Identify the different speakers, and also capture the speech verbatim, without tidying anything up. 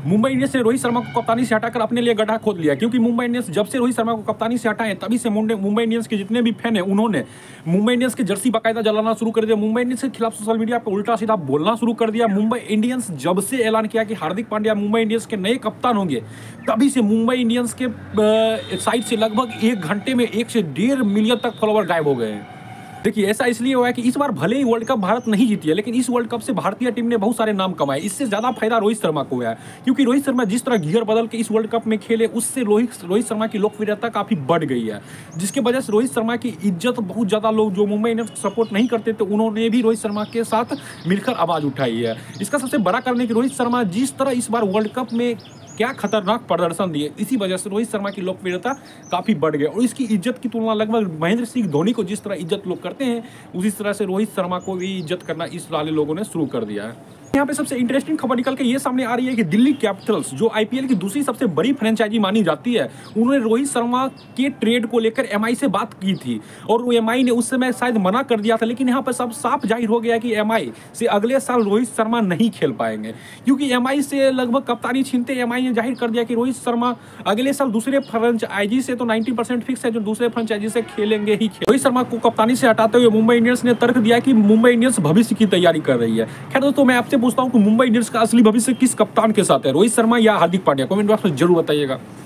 Speaker 1: Mumbai Indians ने रोहित शर्मा को कप्तानी से हटाकर अपने लिए गड्ढा खोद लिया, क्योंकि मुंबई इंडियंस जब से रोहित शर्मा को कप्तानी से हटाए तभी से मुंबई इंडियंस के जितने भी फैन हैं उन्होंने मुंबई इंडियंस की जर्सी बाकायदा जलाना शुरू कर दिया, मुंबई इंडियंस के खिलाफ सोशल मीडिया पर उल्टा सीधा बोलना शुरू कर दिया। मुंबई इंडियंस जब से ऐलान किया कि हार्दिक पांड्या मुंबई इंडियंस के नए कप्तान होंगे तभी से मुंबई इंडियंस के साइड से लगभग एक घंटे में एक से डेढ़ मिलियन तक फॉलोवर गायब हो गए हैं। देखिए, ऐसा इसलिए हुआ है कि इस बार भले ही वर्ल्ड कप भारत नहीं जीती है, लेकिन इस वर्ल्ड कप से भारतीय टीम ने बहुत सारे नाम कमाए। इससे ज्यादा फायदा रोहित शर्मा को हुआ है, क्योंकि रोहित शर्मा जिस तरह गियर बदल के इस वर्ल्ड कप में खेले उससे रोहित रोहित शर्मा की लोकप्रियता काफी बढ़ गई है, जिसकी वजह से रोहित शर्मा की इज्जत बहुत ज्यादा लोग जो मुंबई इंडियंस को सपोर्ट नहीं करते थे उन्होंने भी रोहित शर्मा के साथ मिलकर आवाज उठाई है। इसका सबसे बड़ा कारण है कि रोहित शर्मा जिस तरह इस बार वर्ल्ड कप में क्या खतरनाक प्रदर्शन दिए, इसी वजह से रोहित शर्मा की लोकप्रियता काफी बढ़ गई और इसकी इज्जत की तुलना लगभग महेंद्र सिंह धोनी को जिस तरह इज्जत लोग करते हैं उसी तरह से रोहित शर्मा को भी इज्जत करना इस वाले लोगों ने शुरू कर दिया है। यहाँ पे सबसे इंटरेस्टिंग खबर निकल के ये सामने आ रही है कि दिल्ली कैपिटल्स जो आईपीएल की दूसरी सबसे बड़ी फ्रेंचाइजी मानी जाती है, उन्होंने रोहित शर्मा के ट्रेड को लेकर एमआई से बात की थी और वो एमआई ने उस समय शायद मना कर दिया था, लेकिन यहाँ पर सब साफ जाहिर हो गया कि एमआई से अगले साल रोहित शर्मा नहीं खेल पाएंगे, क्योंकि एमआई से लगभग कप्तानी छीनते एमआई ने जाहिर कर दिया कि रोहित शर्मा अगले साल दूसरे फ्रेंचाइजी से तो नाइन्टी परसेंट फिक्स है जो दूसरे फ्रेंचाइजी से खेलेंगे ही खेल। रोहित शर्मा को कप्तानी से हटाते हुए मुंबई इंडियंस ने तर्क दिया कि मुंबई इंडियंस भविष्य की तैयारी कर रही है। खैर दोस्तों, मैं आपसे पूछता हूं कि मुंबई इंडियंस का असली भविष्य किस कप्तान के साथ है, रोहित शर्मा या हार्दिक पांड्या? कमेंट बॉक्स में जरूर बताइएगा।